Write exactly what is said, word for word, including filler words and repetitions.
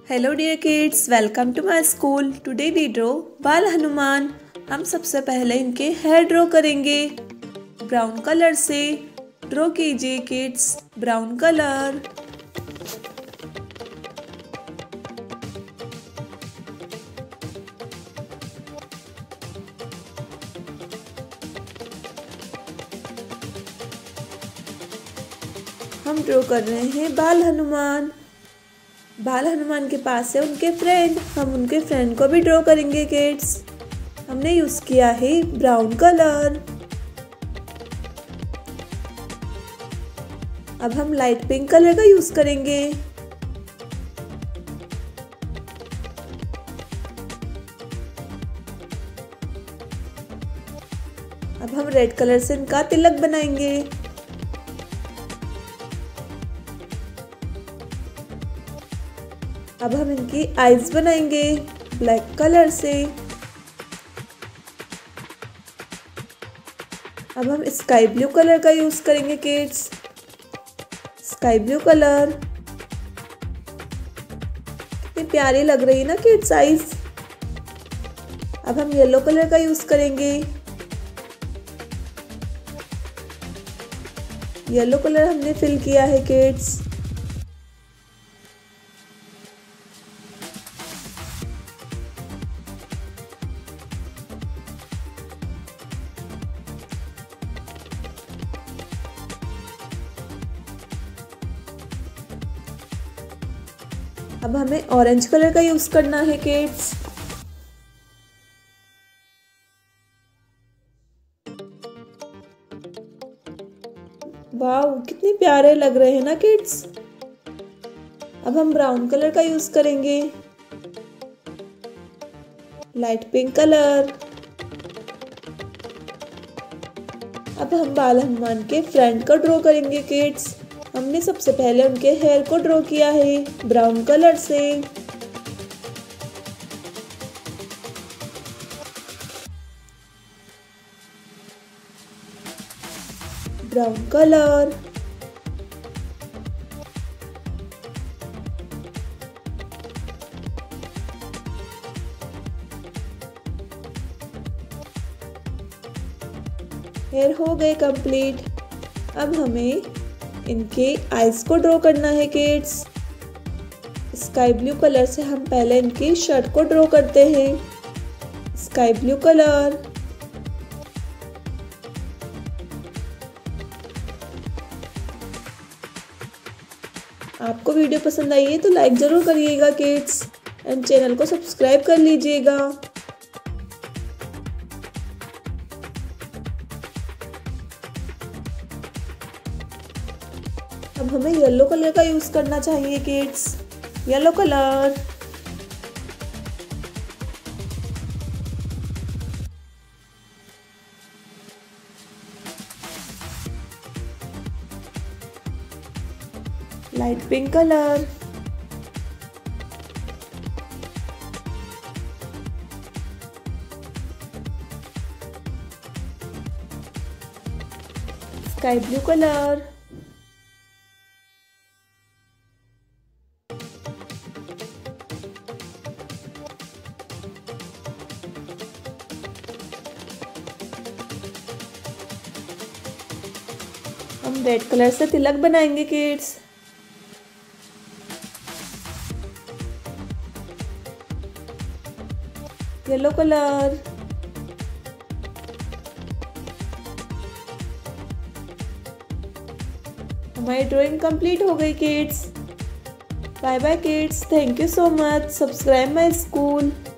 Hello dear kids, welcome to my school. Today we draw Bal Hanuman. हम सबसे पहले इनके हेयर ड्रॉ करेंगे। ब्राउन कलर से ड्रॉ कीजिए किड्स, ब्राउन कलर। हम ड्रॉ कर रहे हैं बाल हनुमान। बाल हनुमान के पास है उनके फ्रेंड, हम उनके फ्रेंड को भी ड्रॉ करेंगे किड्स। हमने यूज किया है ब्राउन कलर। अब हम लाइट पिंक कलर का यूज करेंगे। अब हम रेड कलर से इनका तिलक बनाएंगे। अब हम इनकी आईज बनाएंगे ब्लैक कलर से। अब हम स्काई ब्लू कलर का यूज करेंगे किड्स, स्काई ब्लू कलर। कितनी प्यारी लग रही है ना किड्स आईज। अब हम येलो कलर का यूज करेंगे। येलो कलर हमने फिल किया है किड्स। अब हमें ऑरेंज कलर का यूज करना है किड्स। वाव, कितने प्यारे लग रहे हैं ना किड्स। अब हम ब्राउन कलर का यूज करेंगे, लाइट पिंक कलर। अब हम बाल हनुमान के फ्रंट को ड्रॉ करेंगे किड्स। हमने सबसे पहले उनके हेयर को ड्रॉ किया है ब्राउन कलर से। Brown colour. हेयर हो गए कंप्लीट। अब हमें इनके आईज को ड्रॉ करना है किड्स। स्काई ब्लू कलर से हम पहले इनकी शर्ट को ड्रॉ करते हैं, स्काई ब्लू कलर। आपको वीडियो पसंद आई है तो लाइक जरूर करिएगा किड्स एंड चैनल को सब्सक्राइब कर लीजिएगा। अब हमें येलो कलर का यूज करना चाहिए kids, yellow colour. Light pink colour. Sky blue colour. हम रेड कलर से तिलक बनाएंगे किड्स। Yellow colour. हमारी ड्राइंग कंप्लीट हो गई kids. Bye bye kids, thank you so much. Subscribe my school.